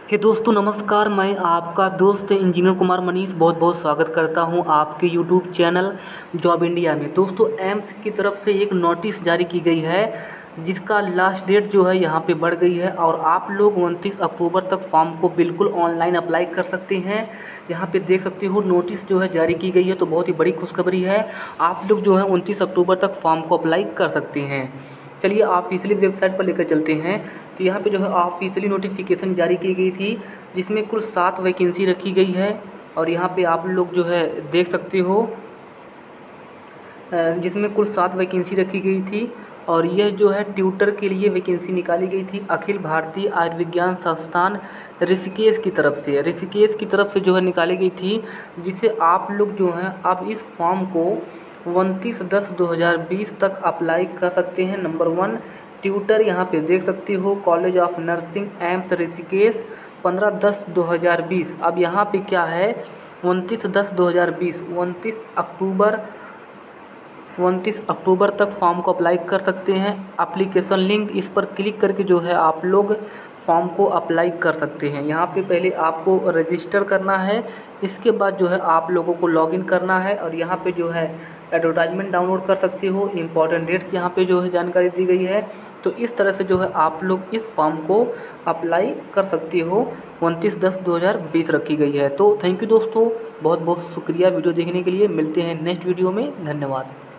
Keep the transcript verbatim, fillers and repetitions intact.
कि दोस्तों नमस्कार, मैं आपका दोस्त इंजीनियर कुमार मनीष बहुत बहुत स्वागत करता हूं आपके यूट्यूब चैनल जॉब इंडिया में। दोस्तों एम्स की तरफ से एक नोटिस जारी की गई है जिसका लास्ट डेट जो है यहां पे बढ़ गई है और आप लोग उनतीस अक्टूबर तक फॉर्म को बिल्कुल ऑनलाइन अप्लाई कर सकते हैं। यहां पे देख सकते हो नोटिस जो है जारी की गई है, तो बहुत ही बड़ी खुशखबरी है। आप लोग जो है उनतीस अक्टूबर तक फॉर्म को अप्लाई कर सकते हैं। चलिए ऑफिशियली वेबसाइट पर लेकर चलते हैं। तो यहाँ पे जो है ऑफिशियली नोटिफिकेशन जारी की गई थी जिसमें कुल सात वैकेंसी रखी गई है और यहाँ पे आप लोग जो है देख सकते हो जिसमें कुल सात वैकेंसी रखी गई थी और यह जो है ट्यूटर के लिए वैकेंसी निकाली गई थी अखिल भारतीय आयुर्विज्ञान संस्थान ऋषिकेश की तरफ से ऋषिकेश की तरफ से जो है निकाली गई थी, जिसे आप लोग जो हैं अब इस फॉर्म को उनतीस दस दो हज़ार बीस तक अप्लाई कर सकते हैं। नंबर वन ट्यूटर यहाँ पे देख सकते हो college of nursing AIIMS Rishikesh पंद्रह दस दो हज़ार बीस। अब यहाँ पे क्या है उनतीस दस दो हज़ार बीस उनतीस अक्टूबर उनतीस अक्टूबर तक फॉर्म को अप्लाई कर सकते हैं। एप्लीकेशन लिंक इस पर क्लिक करके जो है आप लोग फॉर्म को अप्लाई कर सकते हैं। यहाँ पे पहले आपको रजिस्टर करना है, इसके बाद जो है आप लोगों को लॉगिन करना है और यहाँ पे जो है एडवर्टाइजमेंट डाउनलोड कर सकते हो। इंपॉर्टेंट डेट्स यहाँ पे जो है जानकारी दी गई है। तो इस तरह से जो है आप लोग इस फॉर्म को अप्लाई कर सकते हो। उनतीस दस दो हज़ार बीस रखी गई है। तो थैंक यू दोस्तों, बहुत बहुत शुक्रिया वीडियो देखने के लिए। मिलते हैं नेक्स्ट वीडियो में, धन्यवाद।